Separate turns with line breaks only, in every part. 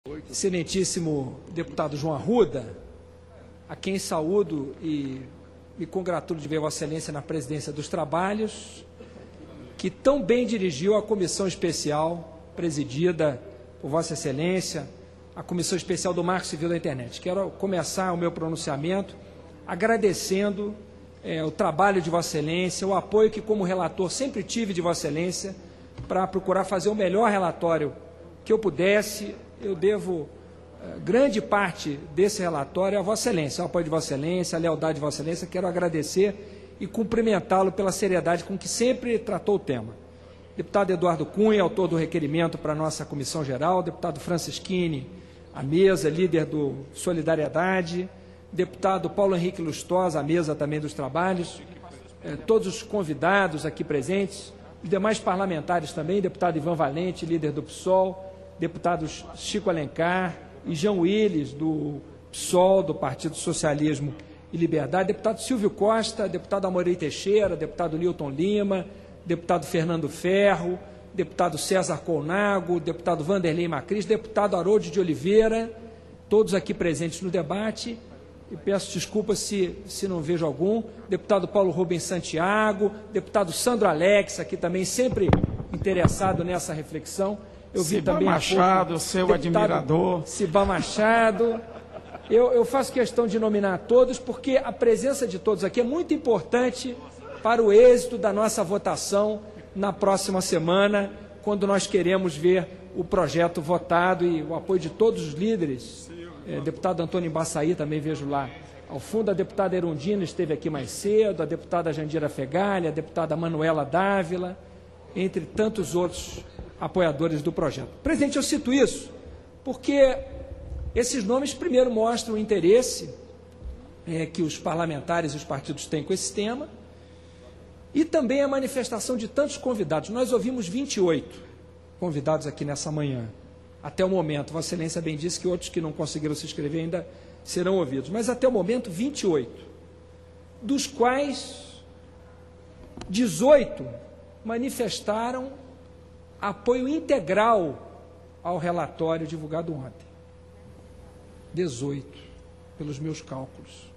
Excelentíssimo deputado João Arruda, a quem saúdo e me congratulo de ver Vossa Excelência na presidência dos trabalhos, que tão bem dirigiu a comissão especial presidida por Vossa Excelência, a Comissão Especial do Marco Civil da Internet. Quero começar o meu pronunciamento agradecendo o trabalho de Vossa Excelência, o apoio que, como relator, sempre tive de Vossa Excelência para procurar fazer o melhor relatório que eu pudesse. Eu devo grande parte desse relatório a Vossa Excelência, ao apoio de Vossa Excelência, a lealdade de Vossa Excelência. Quero agradecer e cumprimentá-lo pela seriedade com que sempre tratou o tema. Deputado Eduardo Cunha, autor do requerimento para a nossa Comissão Geral, deputado Francisquini, à mesa, líder do Solidariedade, deputado Paulo Henrique Lustosa, à mesa também dos trabalhos, todos os convidados aqui presentes, os demais parlamentares também, deputado Ivan Valente, líder do PSOL, deputados Chico Alencar e João Willis, do PSOL, do Partido Socialismo e Liberdade, deputado Silvio Costa, deputado Amorei Teixeira, deputado Nilton Lima, deputado Fernando Ferro, deputado César Colnago, deputado Vanderlei Macris, deputado Haroldo de Oliveira, todos aqui presentes no debate, e peço desculpas se não vejo algum, deputado Paulo Rubens Santiago, deputado Sandro Alex, aqui também sempre interessado nessa reflexão. Eu vi
Ciba
também
Machado, seu admirador.
Ciba Machado. Eu faço questão de nominar todos, porque a presença de todos aqui é muito importante para o êxito da nossa votação na próxima semana, quando nós queremos ver o projeto votado e o apoio de todos os líderes. Deputado Antônio Embaçaí, também vejo lá ao fundo, a deputada Erundina esteve aqui mais cedo, a deputada Jandira Fegali, a deputada Manuela Dávila, entre tantos outros apoiadores do projeto. Presidente, eu cito isso porque esses nomes, primeiro, mostram o interesse que os parlamentares e os partidos têm com esse tema e também a manifestação de tantos convidados. Nós ouvimos 28 convidados aqui nessa manhã, até o momento. Vossa Excelência bem disse que outros que não conseguiram se inscrever ainda serão ouvidos, mas até o momento 28, dos quais 18 manifestaram apoio integral ao relatório divulgado ontem. 18, pelos meus cálculos.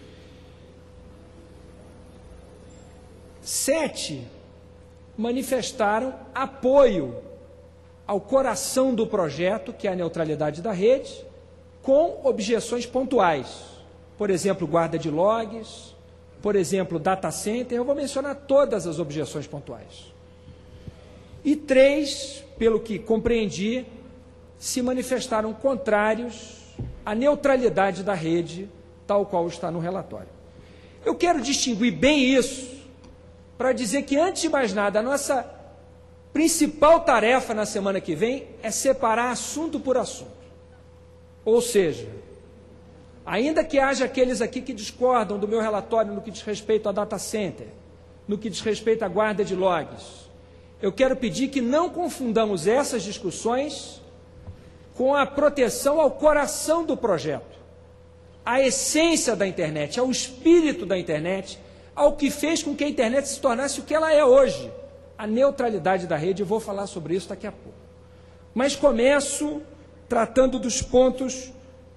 7 manifestaram apoio ao coração do projeto, que é a neutralidade da rede, com objeções pontuais. Por exemplo, guarda de logs, por exemplo, data center. Eu vou mencionar todas as objeções pontuais. E 3, pelo que compreendi, se manifestaram contrários à neutralidade da rede, tal qual está no relatório. Eu quero distinguir bem isso, para dizer que, antes de mais nada, a nossa principal tarefa na semana que vem é separar assunto por assunto. Ou seja, ainda que haja aqueles aqui que discordam do meu relatório no que diz respeito a data center, no que diz respeito à guarda de logs, eu quero pedir que não confundamos essas discussões com a proteção ao coração do projeto, à essência da internet, ao espírito da internet, ao que fez com que a internet se tornasse o que ela é hoje, a neutralidade da rede. Eu vou falar sobre isso daqui a pouco. Mas começo tratando dos pontos,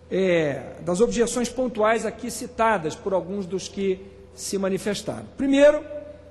das objeções pontuais aqui citadas por alguns dos que se manifestaram. Primeiro,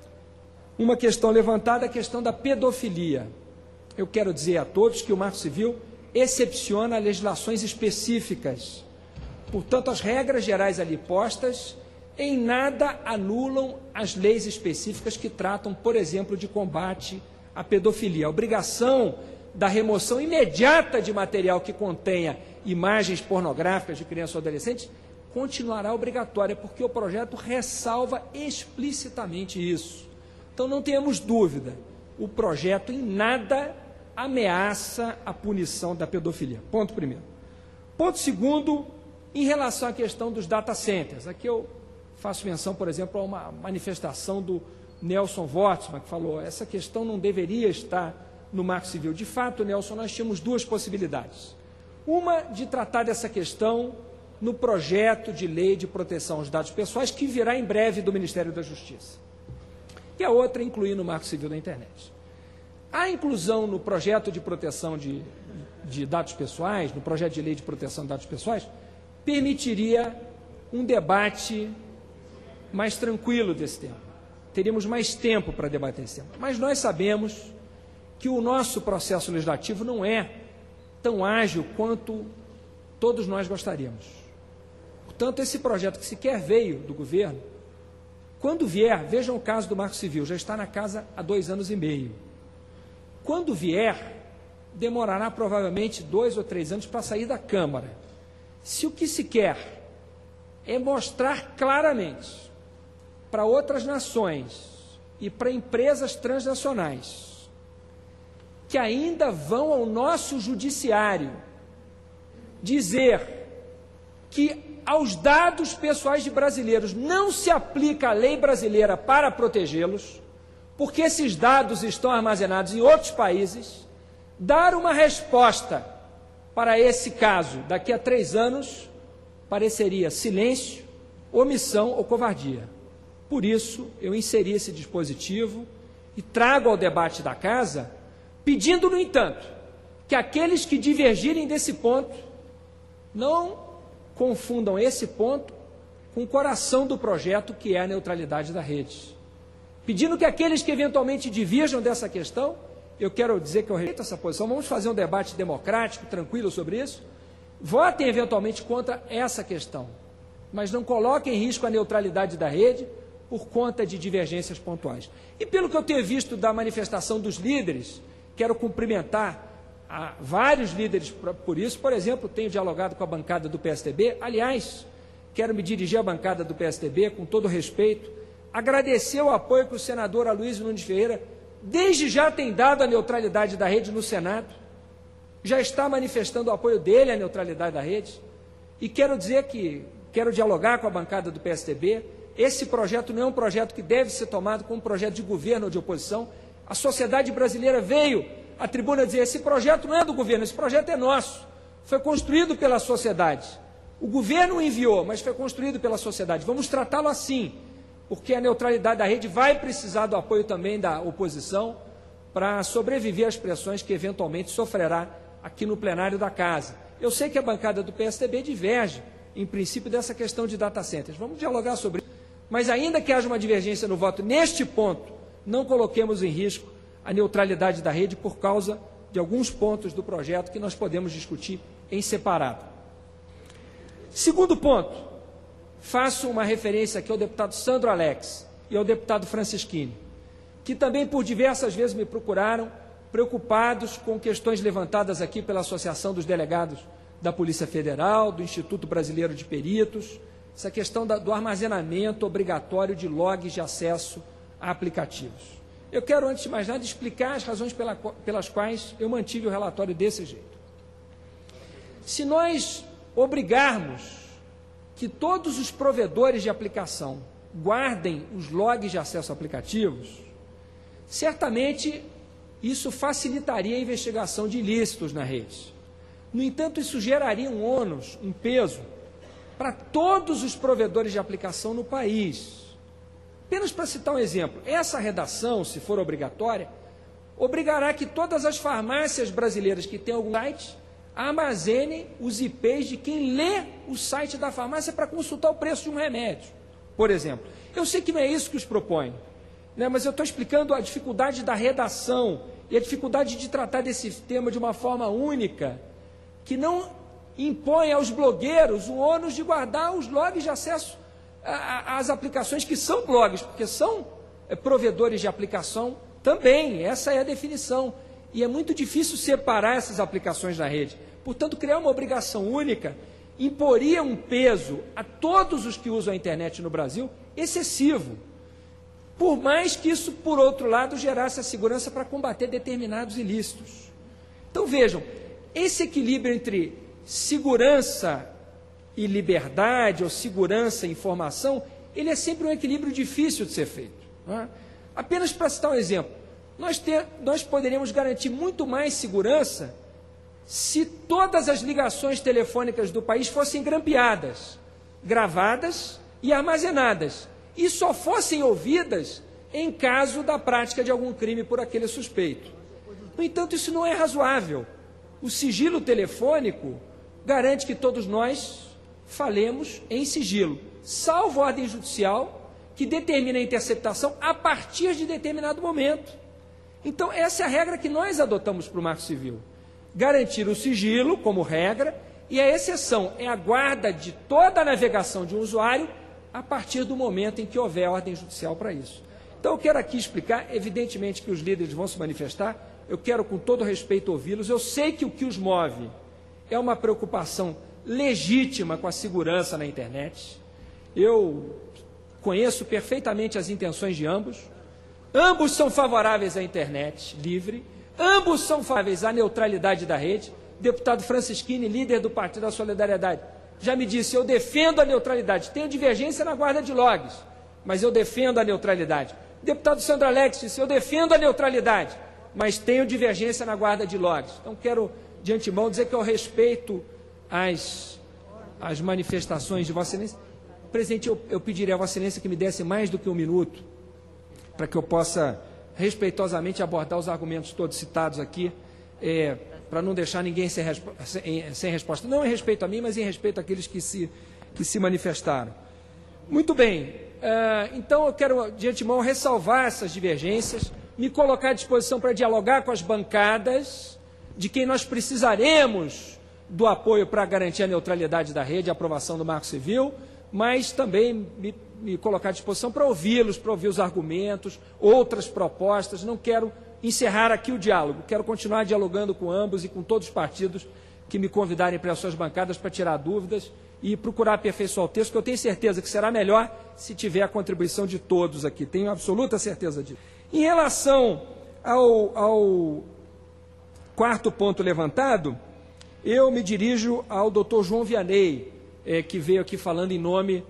uma questão levantada, a questão da pedofilia. Eu quero dizer a todos que o Marco Civil excepciona legislações específicas. Portanto, as regras gerais ali postas em nada anulam as leis específicas que tratam, por exemplo, de combate à pedofilia. A obrigação da remoção imediata de material que contenha imagens pornográficas de crianças ou adolescentes continuará obrigatória, porque o projeto ressalva explicitamente isso. Então, não tenhamos dúvida, o projeto em nada ameaça a punição da pedofilia. Ponto primeiro. Ponto segundo, em relação à questão dos data centers. Aqui eu faço menção, por exemplo, a uma manifestação do Nelson Wortmann, que falou: essa questão não deveria estar no Marco Civil. De fato, Nelson, nós tínhamos duas possibilidades. Uma, de tratar dessa questão no projeto de lei de proteção aos dados pessoais, que virá em breve do Ministério da Justiça. E a outra, incluir no Marco Civil da Internet. A inclusão no projeto de proteção de de dados pessoais, no projeto de lei de proteção de dados pessoais, permitiria um debate mais tranquilo desse tema. Teríamos mais tempo para debater esse tema. Mas nós sabemos que o nosso processo legislativo não é tão ágil quanto todos nós gostaríamos. Portanto, esse projeto que sequer veio do governo, quando vier, vejam o caso do Marco Civil, já está na casa há 2 anos e meio. Quando vier, demorará provavelmente 2 ou 3 anos para sair da Câmara. Se o que se quer é mostrar claramente para outras nações e para empresas transnacionais que ainda vão ao nosso judiciário dizer que aos dados pessoais de brasileiros não se aplica a lei brasileira para protegê-los, porque esses dados estão armazenados em outros países, dar uma resposta para esse caso daqui a 3 anos pareceria silêncio, omissão ou covardia. Por isso, eu inseri esse dispositivo e trago ao debate da Casa, pedindo, no entanto, que aqueles que divergirem desse ponto não confundam esse ponto com o coração do projeto, que é a neutralidade da rede. Pedindo que aqueles que eventualmente divirjam dessa questão, eu quero dizer que eu respeito essa posição, vamos fazer um debate democrático, tranquilo sobre isso, votem eventualmente contra essa questão, mas não coloquem em risco a neutralidade da rede por conta de divergências pontuais. E pelo que eu tenho visto da manifestação dos líderes, quero cumprimentar a vários líderes por isso. Por exemplo, tenho dialogado com a bancada do PSDB, aliás, quero me dirigir à bancada do PSDB com todo respeito, agradecer o apoio que o senador Aloysio Nunes Ferreira desde já tem dado à neutralidade da rede no Senado, já está manifestando o apoio dele à neutralidade da rede, e quero dizer que quero dialogar com a bancada do PSDB. Esse projeto não é um projeto que deve ser tomado como um projeto de governo ou de oposição. A sociedade brasileira veio à tribuna dizer: esse projeto não é do governo, esse projeto é nosso, foi construído pela sociedade. O governo o enviou, mas foi construído pela sociedade. Vamos tratá-lo assim, porque a neutralidade da rede vai precisar do apoio também da oposição para sobreviver às pressões que eventualmente sofrerá aqui no plenário da Casa. Eu sei que a bancada do PSDB diverge, em princípio, dessa questão de data centers. Vamos dialogar sobre isso. Mas ainda que haja uma divergência no voto neste ponto, não coloquemos em risco a neutralidade da rede por causa de alguns pontos do projeto que nós podemos discutir em separado. Segundo ponto, faço uma referência aqui ao deputado Sandro Alex e ao deputado Francisquini, que também por diversas vezes me procuraram, preocupados com questões levantadas aqui pela Associação dos Delegados da Polícia Federal, do Instituto Brasileiro de Peritos, essa questão do armazenamento obrigatório de logs de acesso a aplicativos. Eu quero, antes de mais nada, explicar as razões pelas quais eu mantive o relatório desse jeito. Se nós obrigarmos que todos os provedores de aplicação guardem os logs de acesso a aplicativos, certamente isso facilitaria a investigação de ilícitos na rede. No entanto, isso geraria um ônus, um peso, para todos os provedores de aplicação no país. Apenas para citar um exemplo, essa redação, se for obrigatória, obrigará que todas as farmácias brasileiras que têm algum site armazenem os IPs de quem lê o site da farmácia para consultar o preço de um remédio, por exemplo. Eu sei que não é isso que os propõem, né, mas eu estou explicando a dificuldade da redação e a dificuldade de tratar desse tema de uma forma única, que não impõe aos blogueiros o ônus de guardar os logs de acesso às aplicações que são blogs, porque são provedores de aplicação também, essa é a definição. E é muito difícil separar essas aplicações na rede. Portanto, criar uma obrigação única imporia um peso a todos os que usam a internet no Brasil excessivo, por mais que isso, por outro lado, gerasse a segurança para combater determinados ilícitos. Então, vejam, esse equilíbrio entre segurança e liberdade, ou segurança e informação, ele é sempre um equilíbrio difícil de ser feito. Não é? Apenas para citar um exemplo, nós poderíamos garantir muito mais segurança se todas as ligações telefônicas do país fossem grampeadas, gravadas e armazenadas, e só fossem ouvidas em caso da prática de algum crime por aquele suspeito. No entanto, isso não é razoável. O sigilo telefônico garante que todos nós falemos em sigilo, salvo ordem judicial que determina a interceptação a partir de determinado momento. Então, essa é a regra que nós adotamos para o Marco Civil. Garantir o sigilo como regra, e a exceção é a guarda de toda a navegação de um usuário a partir do momento em que houver ordem judicial para isso. Então, eu quero aqui explicar, evidentemente que os líderes vão se manifestar, eu quero com todo respeito ouvi-los, eu sei que o que os move é uma preocupação legítima com a segurança na internet, eu conheço perfeitamente as intenções de ambos são favoráveis à internet livre, ambos são favoráveis à neutralidade da rede. Deputado Francisquini, líder do Partido da Solidariedade, já me disse, eu defendo a neutralidade, tenho divergência na guarda de logs, mas eu defendo a neutralidade. Deputado Sandro Alex disse, eu defendo a neutralidade, mas tenho divergência na guarda de logs. Então, quero, de antemão, dizer que eu respeito as manifestações de Vossa Excelência. Presidente, eu pediria a Vossa Excelência que me desse mais do que um minuto, para que eu possa respeitosamente abordar os argumentos todos citados aqui, para não deixar ninguém sem resposta. Não em respeito a mim, mas em respeito àqueles que se manifestaram. Muito bem, então eu quero, de antemão, ressalvar essas divergências, me colocar à disposição para dialogar com as bancadas, de quem nós precisaremos do apoio para garantir a neutralidade da rede, a aprovação do Marco Civil, mas também me colocar à disposição para ouvi-los, para ouvir os argumentos, outras propostas. Não quero encerrar aqui o diálogo, quero continuar dialogando com ambos e com todos os partidos que me convidarem para as suas bancadas para tirar dúvidas e procurar aperfeiçoar o texto, que eu tenho certeza que será melhor se tiver a contribuição de todos aqui, tenho absoluta certeza disso. Em relação ao quarto ponto levantado, eu me dirijo ao doutor João Vianney, que veio aqui falando em nome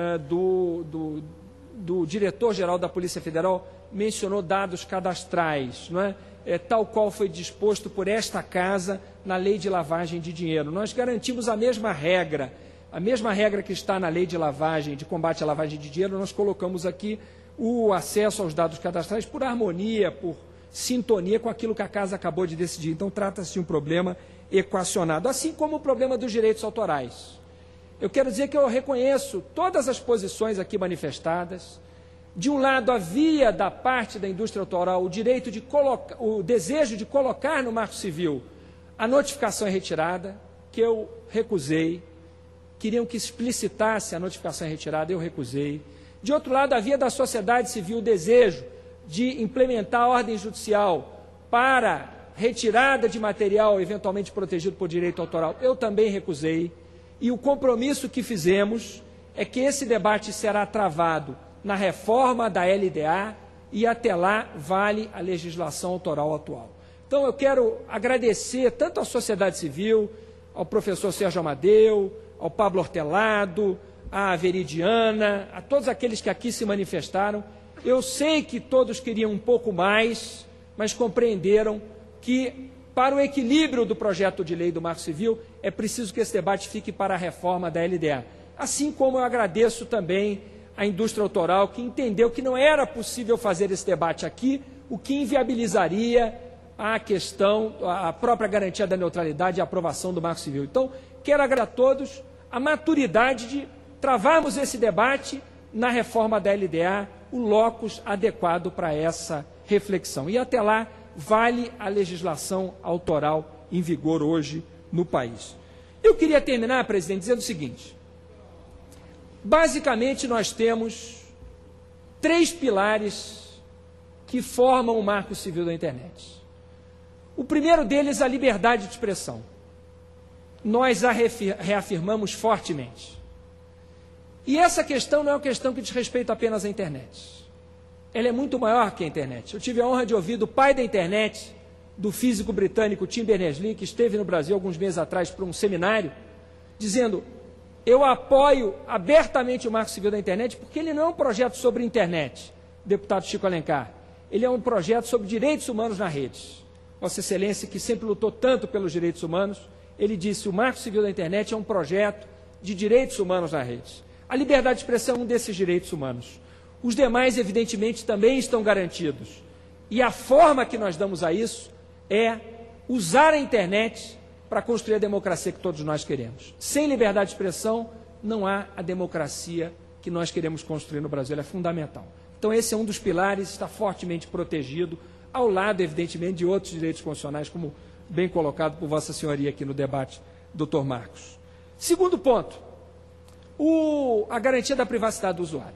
do diretor-geral da Polícia Federal, mencionou dados cadastrais, não é? Tal qual foi disposto por esta Casa na Lei de Lavagem de Dinheiro. Nós garantimos a mesma regra que está na Lei de Lavagem, de combate à lavagem de dinheiro, nós colocamos aqui o acesso aos dados cadastrais por harmonia, por sintonia com aquilo que a Casa acabou de decidir. Então, trata-se de um problema equacionado, assim como o problema dos direitos autorais. Eu quero dizer que eu reconheço todas as posições aqui manifestadas. De um lado, havia da parte da indústria autoral o desejo de colocar no Marco Civil a notificação em retirada, que eu recusei. Queriam que explicitasse a notificação em retirada, eu recusei. De outro lado, havia da sociedade civil o desejo de implementar a ordem judicial para retirada de material eventualmente protegido por direito autoral, eu também recusei. E o compromisso que fizemos é que esse debate será travado na reforma da LDA e até lá vale a legislação autoral atual. Então eu quero agradecer tanto à sociedade civil, ao professor Sérgio Amadeu, ao Pablo Hortelado, à Veridiana, a todos aqueles que aqui se manifestaram. Eu sei que todos queriam um pouco mais, mas compreenderam que para o equilíbrio do projeto de lei do Marco Civil, é preciso que esse debate fique para a reforma da LDA. Assim como eu agradeço também à indústria autoral, que entendeu que não era possível fazer esse debate aqui, o que inviabilizaria a questão, a própria garantia da neutralidade e a aprovação do Marco Civil. Então, quero agradecer a todos a maturidade de travarmos esse debate na reforma da LDA, o locus adequado para essa reflexão. E até lá, vale a legislação autoral em vigor hoje no país. Eu queria terminar, presidente, dizendo o seguinte. Basicamente, nós temos 3 pilares que formam o Marco Civil da internet. O primeiro deles, a liberdade de expressão. Nós a reafirmamos fortemente. E essa questão não é uma questão que diz respeito apenas à internet. Ela é muito maior que a internet. Eu tive a honra de ouvir do pai da internet, do físico britânico Tim Berners-Lee, que esteve no Brasil alguns meses atrás para um seminário, dizendo: eu apoio abertamente o Marco Civil da internet porque ele não é um projeto sobre internet, deputado Chico Alencar. Ele é um projeto sobre direitos humanos na rede. Vossa Excelência, que sempre lutou tanto pelos direitos humanos, ele disse: o Marco Civil da internet é um projeto de direitos humanos na rede. A liberdade de expressão é um desses direitos humanos. Os demais, evidentemente, também estão garantidos. E a forma que nós damos a isso é usar a internet para construir a democracia que todos nós queremos. Sem liberdade de expressão, não há a democracia que nós queremos construir no Brasil, ela é fundamental. Então esse é um dos pilares, está fortemente protegido, ao lado, evidentemente, de outros direitos constitucionais, como bem colocado por Vossa Senhoria aqui no debate, Dr. Marcos. Segundo ponto, a garantia da privacidade do usuário.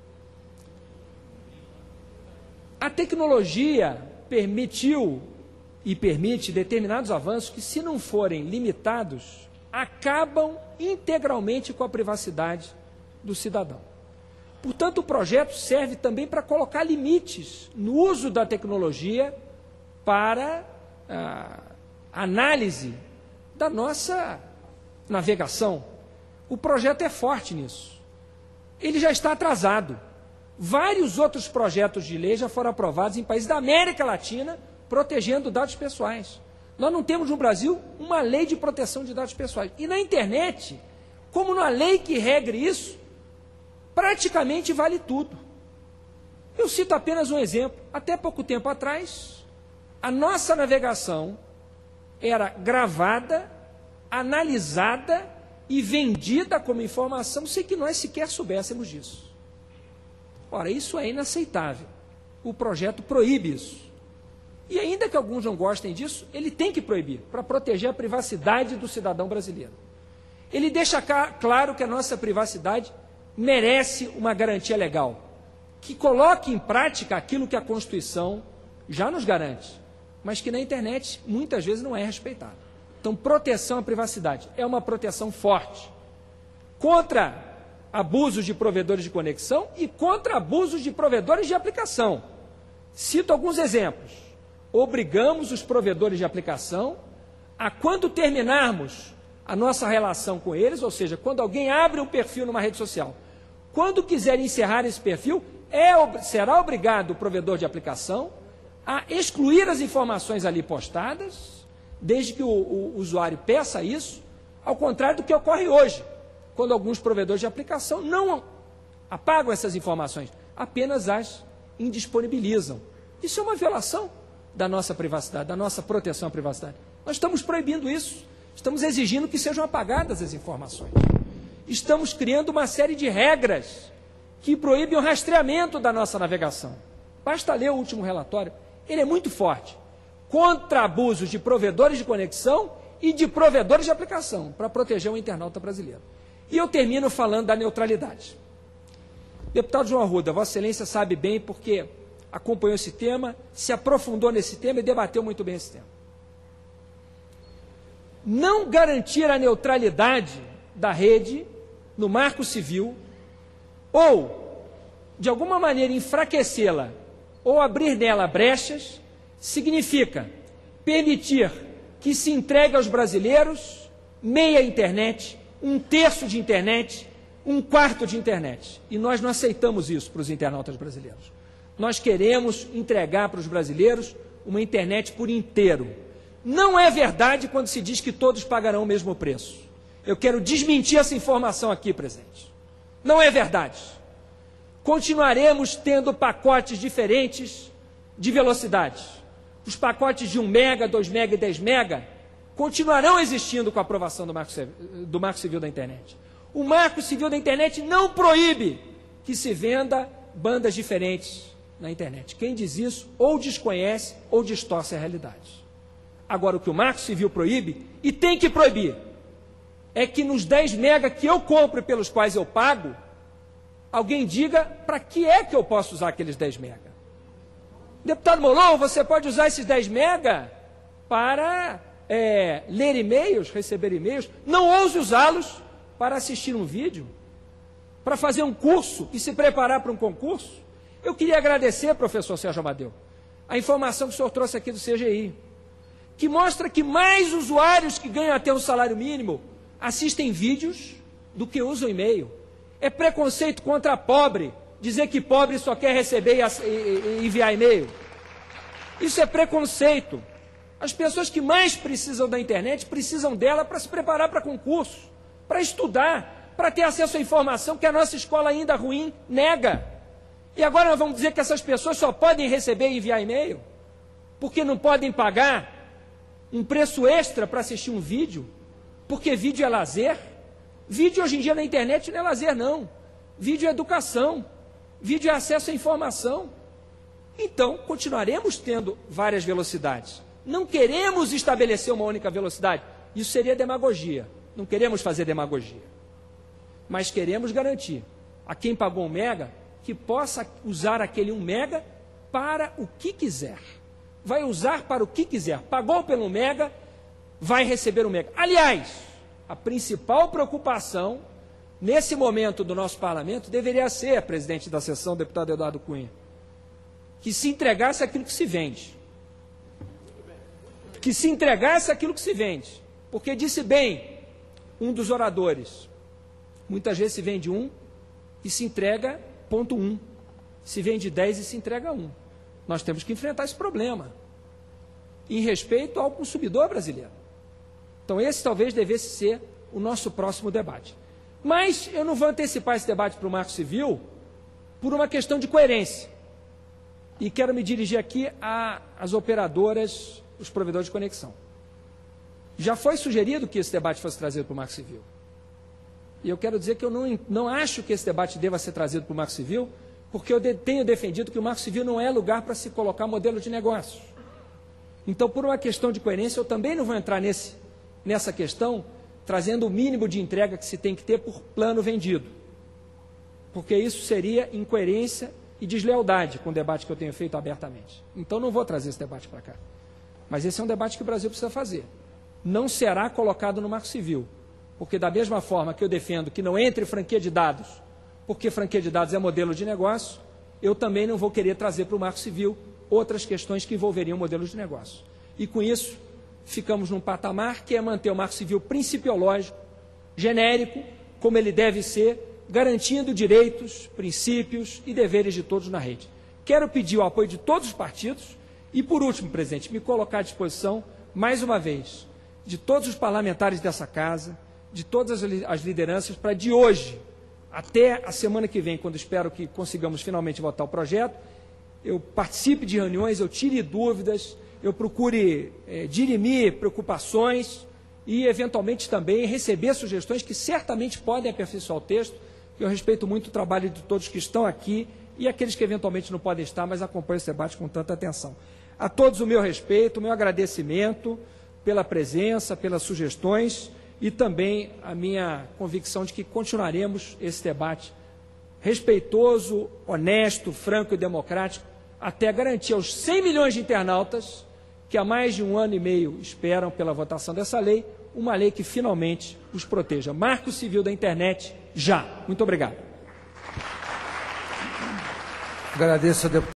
A tecnologia permitiu e permite determinados avanços que, se não forem limitados, acabam integralmente com a privacidade do cidadão. Portanto, o projeto serve também para colocar limites no uso da tecnologia para a análise da nossa navegação. O projeto é forte nisso. Ele já está atrasado. Vários outros projetos de lei já foram aprovados em países da América Latina, protegendo dados pessoais. Nós não temos no Brasil uma lei de proteção de dados pessoais. E na internet, como na lei que regre isso, praticamente vale tudo. Eu cito apenas um exemplo. Até pouco tempo atrás, a nossa navegação era gravada, analisada e vendida como informação sem que nós sequer soubéssemos disso. Ora, isso é inaceitável. O projeto proíbe isso. E ainda que alguns não gostem disso, ele tem que proibir, para proteger a privacidade do cidadão brasileiro. Ele deixa claro que a nossa privacidade merece uma garantia legal, que coloque em prática aquilo que a Constituição já nos garante, mas que na internet muitas vezes não é respeitado. Então, proteção à privacidade é uma proteção forte contra abusos de provedores de conexão e contra abusos de provedores de aplicação. Cito alguns exemplos. Obrigamos os provedores de aplicação a, quando terminarmos a nossa relação com eles, ou seja, quando alguém abre um perfil numa rede social, quando quiser encerrar esse perfil, será obrigado o provedor de aplicação a excluir as informações ali postadas, desde que o usuário peça isso, ao contrário do que ocorre hoje, quando alguns provedores de aplicação não apagam essas informações, apenas as indisponibilizam. Isso é uma violação da nossa privacidade, da nossa proteção à privacidade. Nós estamos proibindo isso, estamos exigindo que sejam apagadas as informações. Estamos criando uma série de regras que proíbem o rastreamento da nossa navegação. Basta ler o último relatório, ele é muito forte, contra abusos de provedores de conexão e de provedores de aplicação, para proteger o internauta brasileiro. E eu termino falando da neutralidade. Deputado João Arruda, Vossa Excelência sabe bem porque acompanhou esse tema, se aprofundou nesse tema e debateu muito bem esse tema. Não garantir a neutralidade da rede no Marco Civil ou, de alguma maneira, enfraquecê-la ou abrir nela brechas, significa permitir que se entregue aos brasileiros meia internet, um terço de internet, um quarto de internet. E nós não aceitamos isso para os internautas brasileiros. Nós queremos entregar para os brasileiros uma internet por inteiro. Não é verdade quando se diz que todos pagarão o mesmo preço. Eu quero desmentir essa informação aqui, presidente. Não é verdade. Continuaremos tendo pacotes diferentes de velocidade. Os pacotes de 1 mega, 2 mega e 10 mega continuarão existindo com a aprovação do Marco Civil da Internet. O Marco Civil da Internet não proíbe que se venda bandas diferentes na internet. Quem diz isso ou desconhece ou distorce a realidade. Agora, o que o Marco Civil proíbe, e tem que proibir, é que nos 10 mega que eu compro e pelos quais eu pago, alguém diga para que é que eu posso usar aqueles 10 mega. Deputado Molon, você pode usar esses 10 mega para ler e-mails, receber e-mails. Não ouse usá-los para assistir um vídeo, para fazer um curso e se preparar para um concurso. Eu queria agradecer, professor Sérgio Amadeu, a informação que o senhor trouxe aqui do CGI, que mostra que mais usuários que ganham até um salário mínimo assistem vídeos do que usam e-mail. É preconceito contra pobre dizer que pobre só quer receber e enviar e-mail. Isso é preconceito. As pessoas que mais precisam da internet precisam dela para se preparar para concurso, para estudar, para ter acesso à informação que a nossa escola ainda ruim nega. E agora nós vamos dizer que essas pessoas só podem receber e enviar e-mail? Porque não podem pagar um preço extra para assistir um vídeo, porque vídeo é lazer. Vídeo hoje em dia na internet não é lazer, não. Vídeo é educação, vídeo é acesso à informação. Então, continuaremos tendo várias velocidades. Não queremos estabelecer uma única velocidade. Isso seria demagogia. Não queremos fazer demagogia. Mas queremos garantir a quem pagou 1 mega que possa usar aquele 1 mega para o que quiser. Vai usar para o que quiser. Pagou pelo 1 mega, vai receber 1 mega. Aliás, a principal preocupação nesse momento do nosso parlamento deveria ser, presidente da sessão, deputado Eduardo Cunha, que se entregasse aquilo que se vende. Que se entregasse aquilo que se vende. Porque disse bem um dos oradores, muitas vezes se vende 1 e se entrega 0,1. Se vende 10 e se entrega 1. Nós temos que enfrentar esse problema, em respeito ao consumidor brasileiro. Então esse talvez devesse ser o nosso próximo debate. Mas eu não vou antecipar esse debate para o Marco Civil por uma questão de coerência. E quero me dirigir aqui às operadoras, os provedores de conexão. Já foi sugerido que esse debate fosse trazido para o Marco Civil. E eu quero dizer que eu não acho que esse debate deva ser trazido para o Marco Civil, porque eu tenho defendido que o Marco Civil não é lugar para se colocar modelo de negócio. Então, por uma questão de coerência, eu também não vou entrar nessa questão, trazendo o mínimo de entrega que se tem que ter por plano vendido. Porque isso seria incoerência e deslealdade com o debate que eu tenho feito abertamente. Então, não vou trazer esse debate para cá. Mas esse é um debate que o Brasil precisa fazer. Não será colocado no Marco Civil, porque da mesma forma que eu defendo que não entre franquia de dados, porque franquia de dados é modelo de negócio, eu também não vou querer trazer para o Marco Civil outras questões que envolveriam modelos de negócio. E com isso, ficamos num patamar que é manter o Marco Civil principiológico, genérico, como ele deve ser, garantindo direitos, princípios e deveres de todos na rede. Quero pedir o apoio de todos os partidos e, por último, presidente, me colocar à disposição, mais uma vez, de todos os parlamentares dessa casa, de todas as lideranças, para de hoje até a semana que vem, quando espero que consigamos finalmente votar o projeto, eu participe de reuniões, eu tire dúvidas, eu procure dirimir preocupações e, eventualmente, também receber sugestões que certamente podem aperfeiçoar o texto. Eu respeito muito o trabalho de todos que estão aqui e aqueles que eventualmente não podem estar, mas acompanham esse debate com tanta atenção. A todos o meu respeito, o meu agradecimento pela presença, pelas sugestões e também a minha convicção de que continuaremos esse debate respeitoso, honesto, franco e democrático, até garantir aos 100 milhões de internautas que há mais de 1 ano e meio esperam pela votação dessa lei, uma lei que finalmente os proteja. Marco Civil da Internet, já. Muito obrigado.
Agradeço ao deputado.